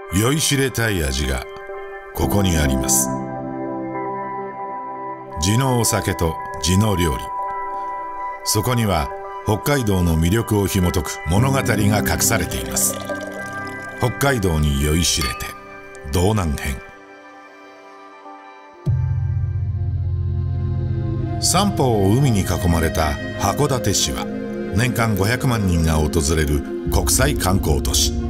酔いしれたい味がここにあります。地のお酒と地の料理、そこには北海道の魅力を紐解く物語が隠されています。北海道に酔いしれて道南編。三方を海に囲まれた函館市は年間500万人が訪れる国際観光都市。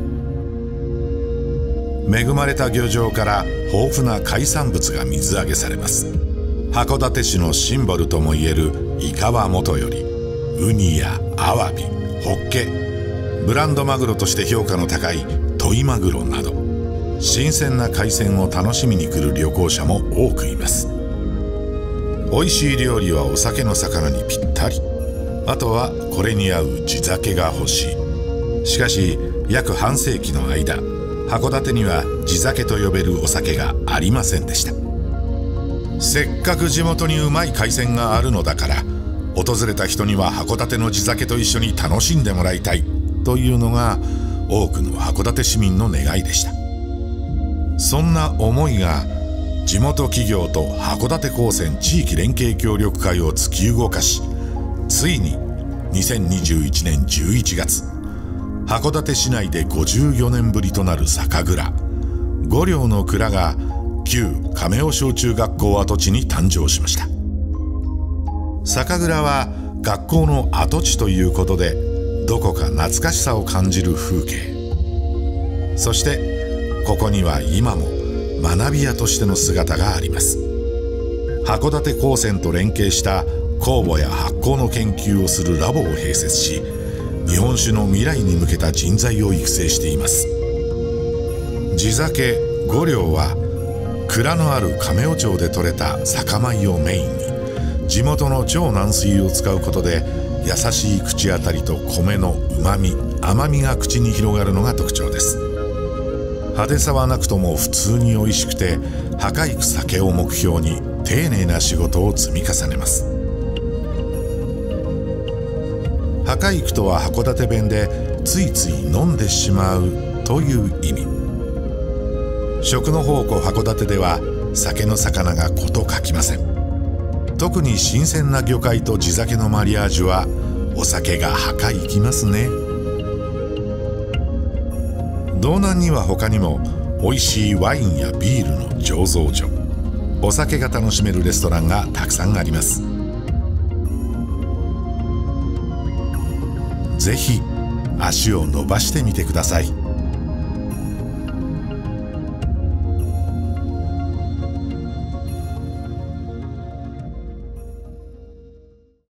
恵まれた漁場から豊富な海産物が水揚げされます。函館市のシンボルともいえる井川元よりウニやアワビ、ホッケ、ブランドマグロとして評価の高いトイマグロなど新鮮な海鮮を楽しみに来る旅行者も多くいます。美味しい料理はお酒の魚にぴったり。あとはこれに合う地酒が欲しい。しかし約半世紀の間、函館には地酒と呼べるお酒がありませんでした。せっかく地元にうまい海鮮があるのだから、訪れた人には函館の地酒と一緒に楽しんでもらいたいというのが多くの函館市民の願いでした。そんな思いが地元企業と函館高専地域連携協力会を突き動かし、ついに2021年11月、函館市内で54年ぶりとなる酒蔵、五稜の蔵が旧亀尾小中学校跡地に誕生しました。酒蔵は学校の跡地ということで、どこか懐かしさを感じる風景。そしてここには今も学び屋としての姿があります。函館高専と連携した酵母や発酵の研究をするラボを併設し、日本酒の未来に向けた人材を育成しています。地酒五稜は蔵のある亀尾町で採れた酒米をメインに、地元の超軟水を使うことで優しい口当たりと米のうまみ甘みが口に広がるのが特徴です。派手さはなくとも普通に美味しくて、はかいく酒を目標に丁寧な仕事を積み重ねます。はかいくとは函館弁でついつい飲んでしまうという意味。食の宝庫函館では酒の魚がこと書きません。特に新鮮な魚介と地酒のマリアージュはお酒がはかいきますね。道南には他にも美味しいワインやビールの醸造所、お酒が楽しめるレストランがたくさんあります。ぜひ足を伸ばしてみてください。